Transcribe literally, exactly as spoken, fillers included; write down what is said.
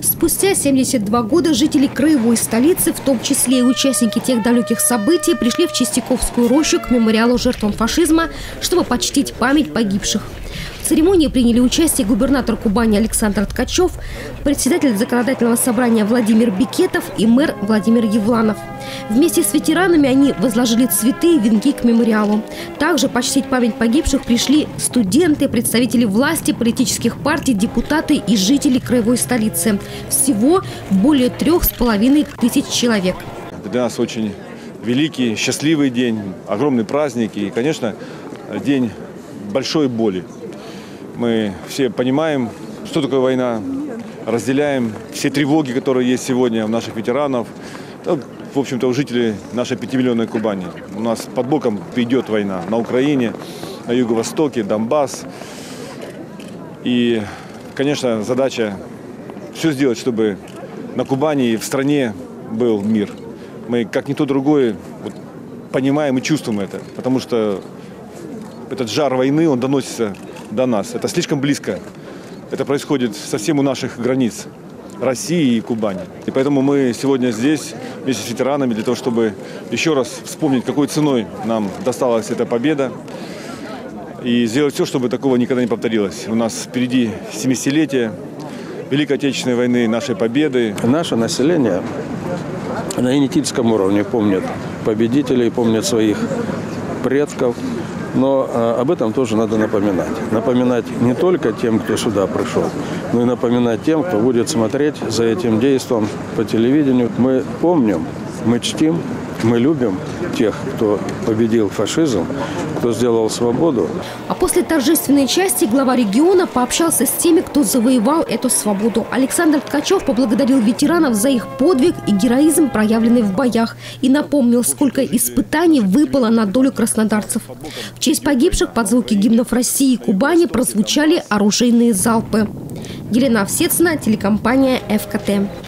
Спустя семьдесят два года жители краевой столицы, в том числе и участники тех далеких событий, пришли в Чистяковскую рощу к мемориалу жертвам фашизма, чтобы почтить память погибших. В церемонии приняли участие губернатор Кубани Александр Ткачев, председатель законодательного собрания Владимир Бекетов и мэр Владимир Евланов. Вместе с ветеранами они возложили цветы и венки к мемориалу. Также почтить память погибших пришли студенты, представители власти, политических партий, депутаты и жители краевой столицы. Всего более трех с половиной тысяч человек. Для нас очень великий, счастливый день, огромный праздник и, конечно, день большой боли. Мы все понимаем, что такое война, разделяем все тревоги, которые есть сегодня у наших ветеранов, в общем-то, у жителей нашей пятимиллионной Кубани. У нас под боком идет война на Украине, на Юго-Востоке, Донбасс. И, конечно, задача все сделать, чтобы на Кубани и в стране был мир. Мы, как никто другой, вот, понимаем и чувствуем это, потому что этот жар войны, он доносится до нас. Это слишком близко. Это происходит совсем у наших границ России и Кубани. И поэтому мы сегодня здесь вместе с ветеранами для того, чтобы еще раз вспомнить, какой ценой нам досталась эта победа. И сделать все, чтобы такого никогда не повторилось. У нас впереди семидесятилетие Великой Отечественной войны, нашей победы. Наше население на генетическом уровне помнит победителей, помнит своих предков. Но а, об этом тоже надо напоминать. Напоминать не только тем, кто сюда пришел, но и напоминать тем, кто будет смотреть за этим действом по телевидению. Мы помним, мы чтим, мы любим тех, кто победил фашизм, кто сделал свободу. А после торжественной части глава региона пообщался с теми, кто завоевал эту свободу. Александр Ткачев поблагодарил ветеранов за их подвиг и героизм, проявленный в боях, и напомнил, сколько испытаний выпало на долю краснодарцев. В честь погибших под звуки гимнов России и Кубани прозвучали оружейные залпы. Елена Овсецина, телекомпания ФКТ.